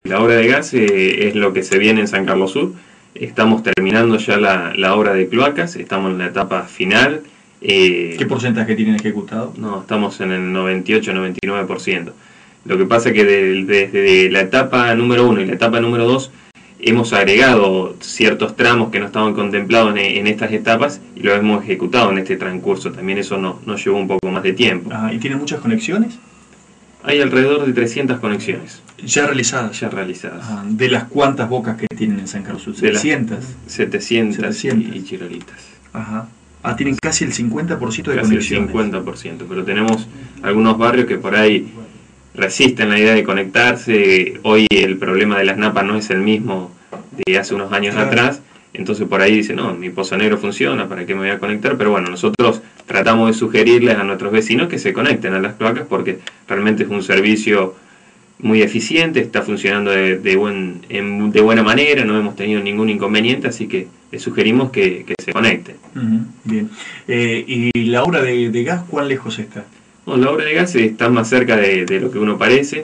La obra de gas es lo que se viene en San Carlos Sur. Estamos terminando ya la obra de cloacas, estamos en la etapa final. ¿Qué porcentaje tienen ejecutado? No, estamos en el 98-99%. Lo que pasa es que desde la etapa número 1 y la etapa número 2 hemos agregado ciertos tramos que no estaban contemplados en estas etapas y lo hemos ejecutado en este transcurso. También eso nos llevó un poco más de tiempo. ¿Y tienen muchas conexiones? Hay alrededor de 300 conexiones. ¿Ya realizadas? Ya realizadas. ¿De las cuántas bocas que tienen en San Carlos Sur? ¿700? 700 y chirolitas. Ajá. Tienen casi el 50% de casi conexiones. Casi el 50%, pero tenemos algunos barrios que por ahí resisten la idea de conectarse. Hoy el problema de las napas no es el mismo de hace unos años atrás, entonces por ahí dicen, no, mi Pozo Negro funciona, ¿para qué me voy a conectar? Pero bueno, nosotros tratamos de sugerirles a nuestros vecinos que se conecten a las cloacas porque realmente es un servicio muy eficiente, está funcionando de buena manera, no hemos tenido ningún inconveniente, así que les sugerimos que se conecten. Bien. ¿Y la obra de gas cuán lejos está? Bueno, la obra de gas está más cerca de lo que uno parece.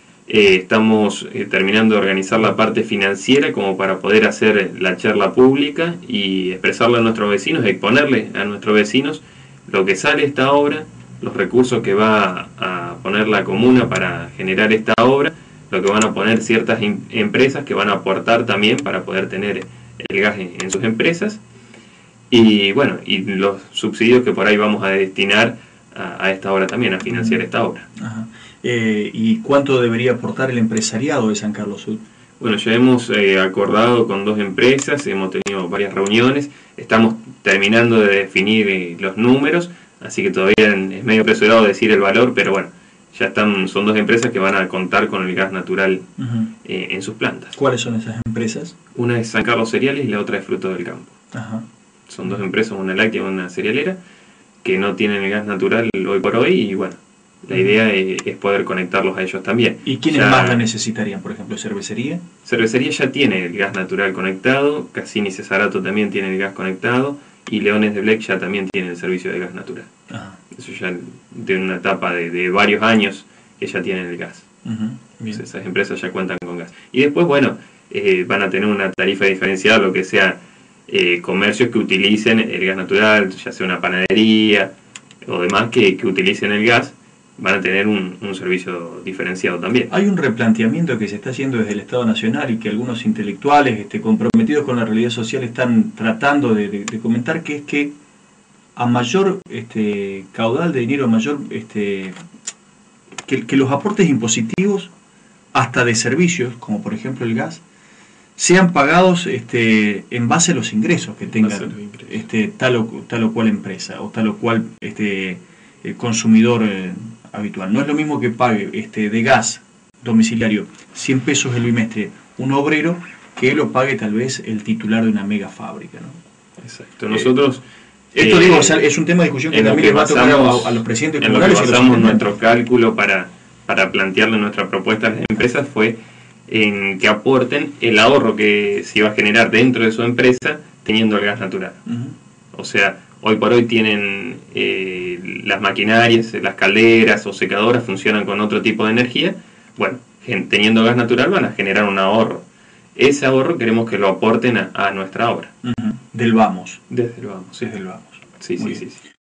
Estamos terminando de organizar la parte financiera como para poder hacer la charla pública y expresarle a nuestros vecinos, exponerle a nuestros vecinos lo que sale esta obra, los recursos que va a poner la comuna para generar esta obra, lo que van a poner ciertas empresas que van a aportar también para poder tener el gas en sus empresas y bueno, y los subsidios que por ahí vamos a destinar a esta obra también, a financiar esta obra. Ajá. ¿Y cuánto debería aportar el empresariado de San Carlos Sur? Bueno, ya hemos acordado con 2 empresas, hemos tenido varias reuniones, estamos terminando de definir los números, así que todavía es medio apresurado decir el valor, pero bueno, ya son 2 empresas que van a contar con el gas natural en sus plantas. ¿Cuáles son esas empresas? Una es San Carlos Cereales y la otra es Frutos del Campo. Ajá. Son 2 empresas, una láctea y una cerealera, que no tienen el gas natural hoy por hoy y bueno, la idea es poder conectarlos a ellos también. ¿Y quiénes más la necesitarían? Por ejemplo, ¿cervecería? Cervecería ya tiene el gas natural conectado, Cassini Cesarato también tiene el gas conectado y Leones de Blech ya también tiene el servicio de gas natural. Ajá. Eso ya de una etapa de varios años que ya tienen el gas. Bien. Esas empresas ya cuentan con gas. Y después, bueno, van a tener una tarifa diferenciada, lo que sea comercios que utilicen el gas natural, ya sea una panadería o demás que utilicen el gas, van a tener un servicio diferenciado también. Hay un replanteamiento que se está haciendo desde el Estado Nacional y que algunos intelectuales comprometidos con la realidad social están tratando de comentar, que es que a mayor caudal de dinero, a mayor que los aportes impositivos, hasta de servicios, como por ejemplo el gas, sean pagados en base a los ingresos que tengan tal o cual empresa o tal o cual consumidor habitual. No es lo mismo que pague de gas domiciliario 100 pesos el bimestre un obrero que lo pague tal vez el titular de una mega fábrica, ¿no? Exacto. Nosotros esto digo, o sea, es un tema de discusión que también les va a tocar a los presidentes comunales. En lo que basamos nuestro cálculo para plantearle nuestra propuesta a las empresas fue en que aporten el ahorro que se iba a generar dentro de su empresa teniendo el gas natural. O sea, hoy por hoy tienen las maquinarias, las calderas o secadoras funcionan con otro tipo de energía. Bueno, teniendo gas natural van a generar un ahorro. Ese ahorro queremos que lo aporten a nuestra obra. Del vamos. Desde el vamos. Desde el vamos. Sí.